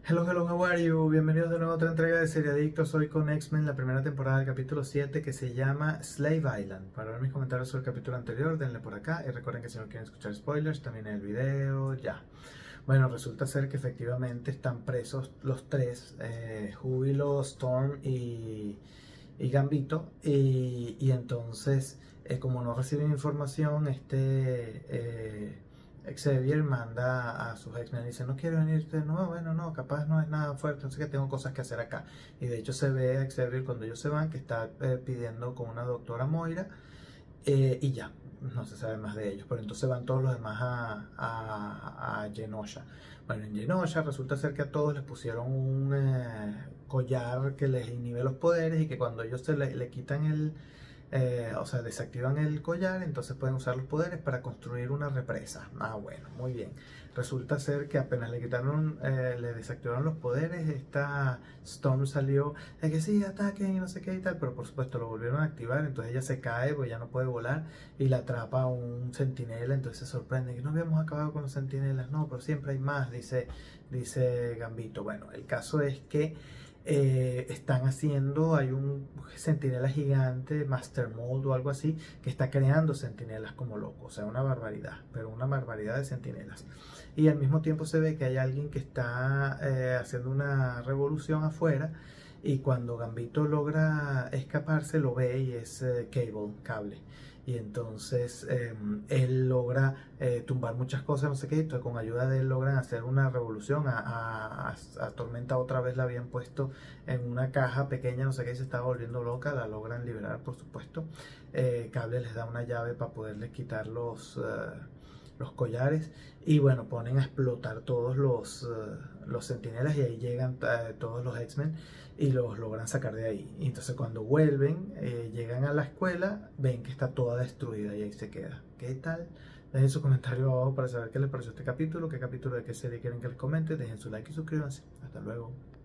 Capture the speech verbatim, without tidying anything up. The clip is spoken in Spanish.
Hello, hello, how are you? Bienvenidos de nuevo a otra entrega de Serie Adictos. Hoy con X-Men, la primera temporada del capítulo siete, que se llama Slave Island. Para ver mis comentarios sobre el capítulo anterior, denle por acá. Y recuerden que si no quieren escuchar spoilers, también en el video, ya. Bueno, resulta ser que efectivamente están presos los tres, eh, Júbilo, Storm y, y Gambito. Y, y entonces, eh, como no reciben información, este... Eh, Xavier manda a sus X-Men y dice: no quiero venirte, no, bueno, no, capaz no es nada fuerte, no sé que tengo cosas que hacer acá. Y de hecho se ve a Xavier cuando ellos se van que está eh, pidiendo con una doctora Moira, eh, y ya, no se sabe más de ellos. Pero entonces van todos los demás a, a, a Genosha. Bueno, en Genosha resulta ser que a todos les pusieron un eh, collar que les inhibe los poderes y que cuando ellos se le, le quitan el... Eh, o sea, desactivan el collar, entonces pueden usar los poderes para construir una represa. Ah, bueno, muy bien. Resulta ser que apenas le quitaron, eh, le desactivaron los poderes, esta Storm salió de que sí, ataquen y no sé qué y tal, pero por supuesto lo volvieron a activar, entonces ella se cae, pues ya no puede volar y la atrapa un centinela, entonces se sorprende que no habíamos acabado con los centinelas, no, pero siempre hay más, dice, dice Gambito. Bueno, el caso es que Eh, están haciendo, hay un centinela gigante, Master Mold o algo así, que está creando centinelas como loco, o sea, una barbaridad, pero una barbaridad de centinelas. Y al mismo tiempo se ve que hay alguien que está eh, haciendo una revolución afuera, y cuando Gambito logra escaparse lo ve y es eh, Cable, cable. Y entonces eh, él logra eh, tumbar muchas cosas, no sé qué, entonces con ayuda de él logran hacer una revolución. A, a, a, a Tormenta otra vez la habían puesto en una caja pequeña, no sé qué, y se estaba volviendo loca, la logran liberar, por supuesto. Eh, Cable les da una llave para poderles quitar los... Uh, los collares, y bueno, ponen a explotar todos los, uh, los centinelas, y ahí llegan uh, todos los X-Men y los logran sacar de ahí. Y entonces cuando vuelven, eh, llegan a la escuela, ven que está toda destruida y ahí se queda. ¿Qué tal? Dejen su comentario abajo para saber qué les pareció este capítulo, qué capítulo de qué serie quieren que les comente, dejen su like y suscríbanse. Hasta luego.